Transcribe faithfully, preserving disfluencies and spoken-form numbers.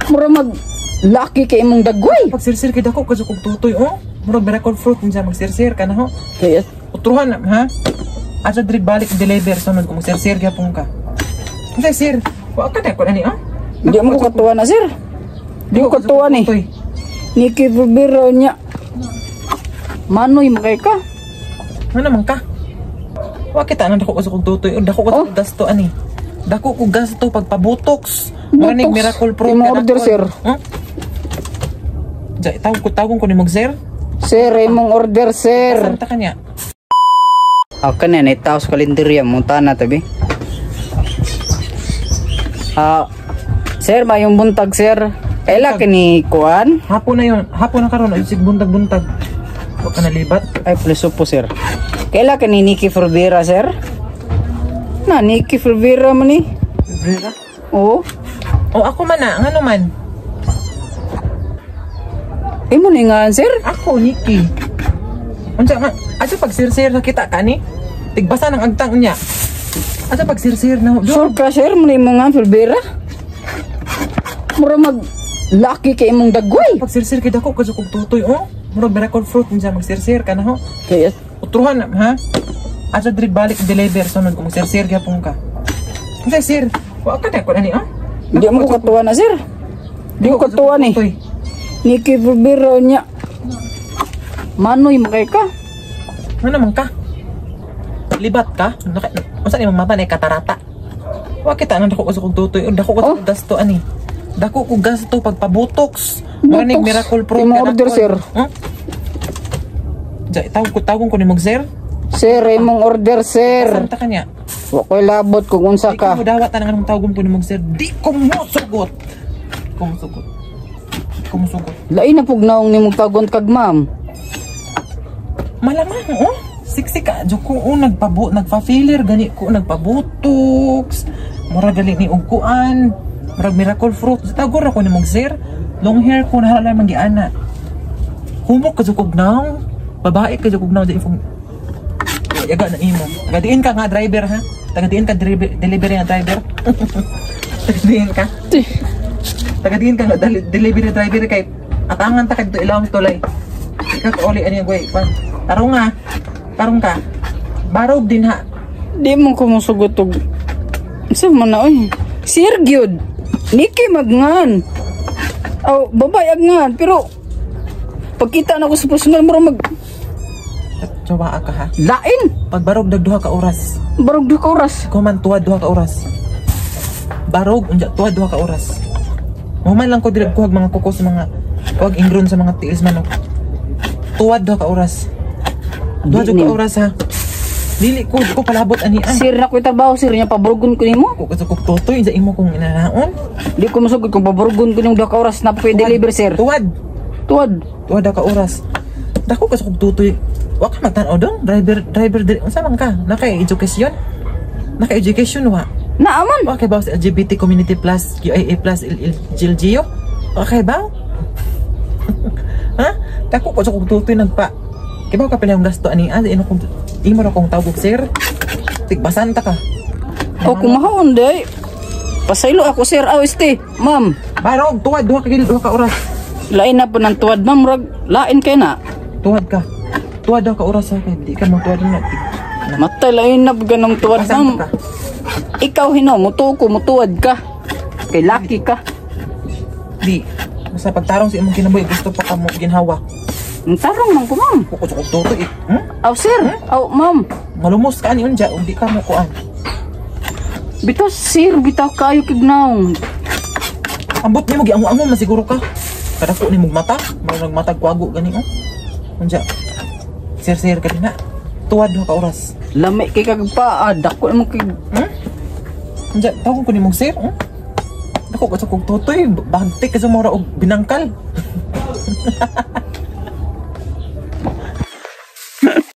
Mura mag laki kay imong dagway. Pagsirsir kay dako kadto kog tutoy oh. Mura miracle fruit unsa magsirsir kana ho. Kaya Utruhan ha. Asa diri balik deliver sunod kung magsirsir gyapon ka. Unsa sir? Wa ka dako ani oh. di mo ko katuwa na sir. Di ko katuwa ni. Niki Rivera nya. Manoy makay ka. Ano man ka? Wa kita nang dako kog tutoy, dako ko Oh. gasto ani. Dako ko gasto pagpabotox. Marinig Botox. miracle fruit. Imong order, sir. Huh? Jay, tawag ko tawag ko ni mag sir. Sir, imong order sir. Santa kanya. Ako na ni taos kalendarya munta na tabi. Ah, sir, mayong buntag sir. Kaila kini kuan? Hapon na yun. Hapon na karon ay sig buntag-buntag. Wa ka nalibat. Ay pleso po sir. Kaila kini Niki Rivera sir? Na Niki Rivera man ni. Rivera? Oo. O ako man na, ngano man? Imo ni nga sir? Ako Nikki. Unsa nga? Asa pagsirsir na kita ka ni? Tigbasa ng agtang niya. Asa pagsirsir na ho? Sure ka sir mo ni mo nga Rivera? Mura mag laki kay imong dagway. Pagsirsir kay dako kadto kog tutoy oh. Mura miracle fruit unsa magsirsir kana ho. Kaya Utruhan ha. Asa diri balik deliver sunod kung magsirsir gyapon ka. Unsa sir? Wa ka dako ani oh. di mo ko katuwa na sir. Di ko katuwa ni. Niki Rivera nya. Manoy makay ka. Ano man ka? Libat ka? Unsa ni mata ni katarata? Wa kita nang dako kog tutoy, dako ko Oh. gasto ani. Dako ko gasto pagpabotox. Marinig Botox. miracle fruit. Imong order, sir. Huh? Jay, tawag ko tawag ko ni mag sir. Sir, imong order sir. Santa kanya. Wa ko'y labot kung unsa Di ko ka. dawat na nga tawag ko ni mag sir. Di ko mo sugot. Di ko mo sugot. Di ko mo sugot. Lain na pugnaong nimong tagon kag ma'am. Malamang oh. Siksi ka. Diyo ko oh, nagpabo, nagpa-filler. Gani ko nagpabotox. Mura gali ni ugkuan. Murag miracle fruit. Tagor ako ni mag sir. Long hair ko nahala lang magiana. Humok ka sa kugnaw. Babae ka sa kugnaw. Di ifong yaga na imo. Tagadiin ka nga driver ha. Tagadiin ka delivery, delivery nga driver. Tagadiin ka. Tagadiin ka nga deli- delivery driver kay atangan ta kadto ilawom tulay. Ikaw ka uli ani goy. Tarong nga. Tarong ka. Barog din ha. Di mo ko musugot og. Sa man na oy. Sir gyud. Niki magngan. Aw, babay agngan pero pagkita na ko sa personal mo mag Tsawa ka ha. lain. Pag barog dag duha ka oras. Barog duha ka oras. Ikaw man tuwad duha ka oras. Barog unja tuwad duha ka oras. Human lang ko dirag kuhag mga kuko sa mga kuhag ingron sa mga tiis manok. Tuwad duha ka oras. Duha Di duha ka ni- oras ha. Dili ko di ko palabot ani an. Sir na ko trabaho sir nya paborgon ko nimo. Ko kasukok totoy sa imo kong inanaon. Di ko musugot kung paborgon ko ning duha ka oras na pwede deliver sir. Tuwad. Tuwad. Tuwad duha ka oras. Dako kasukok totoy. Wa ka magtan-o dong driver driver diri unsa man ka? Naka-education? Naka-education wa. Naaman. Wa kay ba sa L G B T community plus Q A A plus L G L G O? Wa kay ba? Ha? Dako kasukok totoy nagpa. Kay ba ka pinang gasto ani an ino kong imo ra kong tawag sir. Tigbasan ta ka. O kumahon day. Pasaylo ako sir. Aw este. Ma'am. Barog tuwad duha ka gil duha ka oras. Lain na po ng tuwad ma'am. Rag, lain kay na. Tuwad ka. Tuwad daw ka oras sa akin. Di ka mo tuwad na. Matay lain na po ganang tuwad Pasan ma'am. ka. Ikaw hino. Mutuko. Mutuwad ka. Kay laki ka. Di. Basta pagtarong sa imong kinabuhi gusto pa ka mo ginhawa. Ang tarong man ko ma'am. Kukusukog toto eh. Hmm? Aw sir. Aw ma'am. Malumos ka ani unja. Hindi ka mo kuan. Bitaw sir. Bitaw kayo kignaw. Ambot ni mo giango-ango na siguro ka. Kadako ni mong mata. Marang matag kwago gani oh. Unja. Sir-sir ka din na. Tuwad duha ka oras. Lami kay kagpa. Ah, dako mo kay. Hmm? Unja, tawag ko ni mong sir. Hmm? Dako ka sa kong totoy. Bagtik ka sa mura og binangkal.